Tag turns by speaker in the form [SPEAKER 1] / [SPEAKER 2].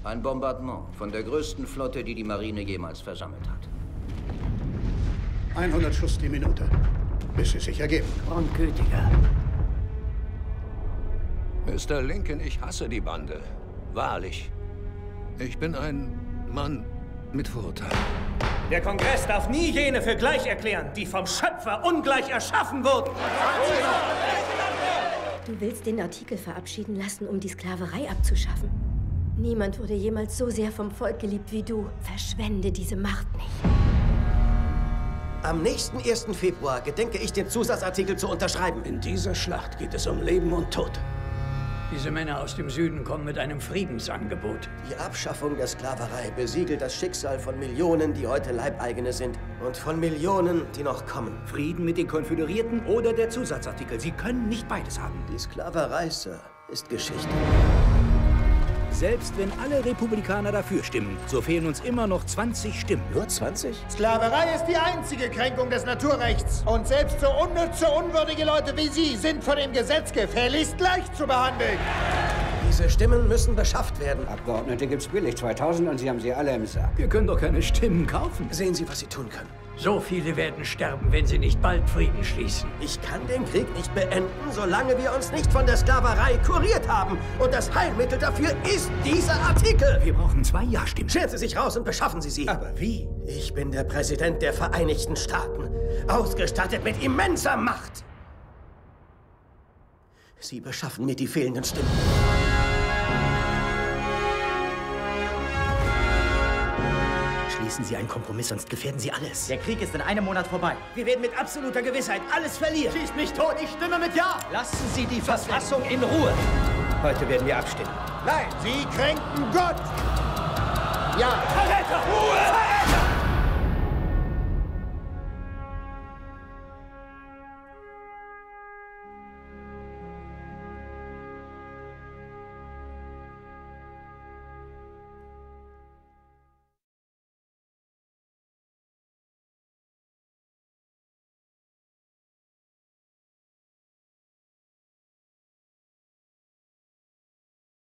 [SPEAKER 1] Ein Bombardement von der größten Flotte, die die Marine jemals versammelt hat.
[SPEAKER 2] 100 Schuss die Minute, bis sie sich ergeben.
[SPEAKER 3] Grundgütiger.
[SPEAKER 4] Mr. Lincoln, ich hasse die Bande. Wahrlich. Ich bin ein Mann mit Vorurteilen.
[SPEAKER 5] Der Kongress darf nie jene für gleich erklären, die vom Schöpfer ungleich erschaffen wurden.
[SPEAKER 6] Du willst den Artikel verabschieden lassen, um die Sklaverei abzuschaffen. Niemand wurde jemals so sehr vom Volk geliebt wie du. Verschwende diese Macht nicht.
[SPEAKER 7] Am nächsten 1. Februar gedenke ich, den Zusatzartikel zu unterschreiben.
[SPEAKER 3] In dieser Schlacht geht es um Leben und Tod. Diese Männer aus dem Süden kommen mit einem Friedensangebot.
[SPEAKER 7] Die Abschaffung der Sklaverei besiegelt das Schicksal von Millionen, die heute Leibeigene sind. Und von Millionen, die noch kommen.
[SPEAKER 5] Frieden mit den Konföderierten oder der Zusatzartikel. Sie können nicht beides haben.
[SPEAKER 7] Die Sklaverei, Sir, ist Geschichte.
[SPEAKER 5] Selbst wenn alle Republikaner dafür stimmen, so fehlen uns immer noch 20 Stimmen.
[SPEAKER 7] Nur 20?
[SPEAKER 8] Sklaverei ist die einzige Kränkung des Naturrechts. Und selbst so unnütze, unwürdige Leute wie Sie sind von dem Gesetz gefälligst gleich zu behandeln.
[SPEAKER 7] Diese Stimmen müssen beschafft werden.
[SPEAKER 9] Abgeordnete gibt's billig, 2000, und Sie haben sie alle im Sack.
[SPEAKER 3] Wir können doch keine Stimmen kaufen.
[SPEAKER 7] Sehen Sie, was Sie tun können.
[SPEAKER 3] So viele werden sterben, wenn sie nicht bald Frieden schließen.
[SPEAKER 7] Ich kann den Krieg nicht beenden, solange wir uns nicht von der Sklaverei kuriert haben. Und das Heilmittel dafür ist dieser Artikel.
[SPEAKER 5] Wir brauchen 2 Ja-Stimmen.
[SPEAKER 7] Scheren Sie sich raus und beschaffen Sie sie.
[SPEAKER 5] Aber wie?
[SPEAKER 7] Ich bin der Präsident der Vereinigten Staaten, ausgestattet mit immenser Macht. Sie beschaffen mir die fehlenden Stimmen.
[SPEAKER 5] Schließen Sie einen Kompromiss, sonst gefährden Sie alles.
[SPEAKER 10] Der Krieg ist in einem Monat vorbei.
[SPEAKER 5] Wir werden mit absoluter Gewissheit alles verlieren.
[SPEAKER 10] Schießt mich tot, ich stimme mit Ja!
[SPEAKER 5] Lassen Sie die Verfassung in Ruhe. Heute werden wir abstimmen.
[SPEAKER 8] Nein, Sie kränken Gott. Ja.
[SPEAKER 5] Verräter! Ruhe!